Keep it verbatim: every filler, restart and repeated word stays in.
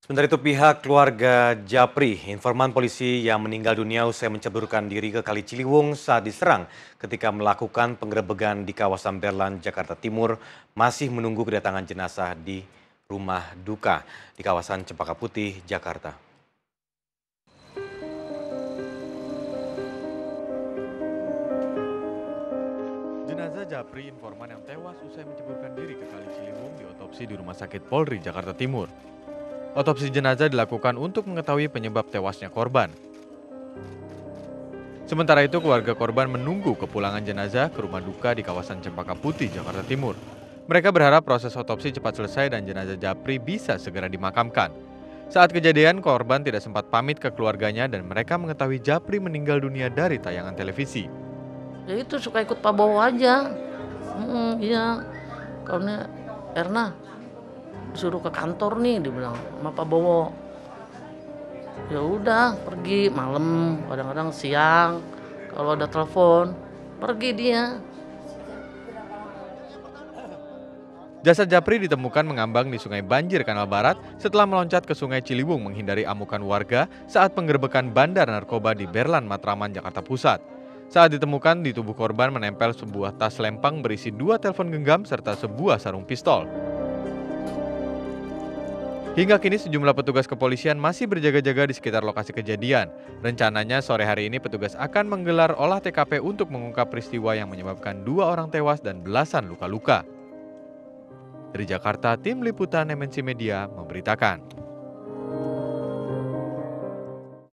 Sementara itu pihak keluarga Japri, informan polisi yang meninggal dunia usai menceburkan diri ke Kali Ciliwung saat diserang ketika melakukan penggerebekan di kawasan Berlan, Jakarta Timur, masih menunggu kedatangan jenazah di rumah duka di kawasan Cempaka Putih, Jakarta. Jenazah Japri, informan yang tewas usai menceburkan diri ke Kali Ciliwung, diotopsi di Rumah Sakit Polri, Jakarta Timur. Otopsi jenazah dilakukan untuk mengetahui penyebab tewasnya korban. Sementara itu, keluarga korban menunggu kepulangan jenazah ke rumah duka di kawasan Cempaka Putih, Jakarta Timur. Mereka berharap proses otopsi cepat selesai dan jenazah Japri bisa segera dimakamkan. Saat kejadian, korban tidak sempat pamit ke keluarganya dan mereka mengetahui Japri meninggal dunia dari tayangan televisi. Ya itu suka ikut Pak Bowo aja. Mm, iya, karena Erna disuruh ke kantor nih, dibilang sama Pak Bowo. Ya udah pergi malam, kadang-kadang siang. Kalau ada telepon, pergi dia. Jasad Japri ditemukan mengambang di Sungai Banjir, Kanal Barat setelah meloncat ke Sungai Ciliwung menghindari amukan warga saat penggerebekan bandar narkoba di Berlan, Matraman, Jakarta Pusat. Saat ditemukan, di tubuh korban menempel sebuah tas lempang berisi dua telepon genggam serta sebuah sarung pistol. Hingga kini sejumlah petugas kepolisian masih berjaga-jaga di sekitar lokasi kejadian. Rencananya sore hari ini petugas akan menggelar olah T K P untuk mengungkap peristiwa yang menyebabkan dua orang tewas dan belasan luka-luka. Dari Jakarta, tim liputan M N C Media memberitakan.